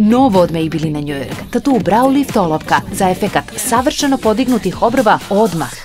Novo od Maybelline New York. Tattoo Brow Lift olovka za efekat savršeno podignutih obrva odmah.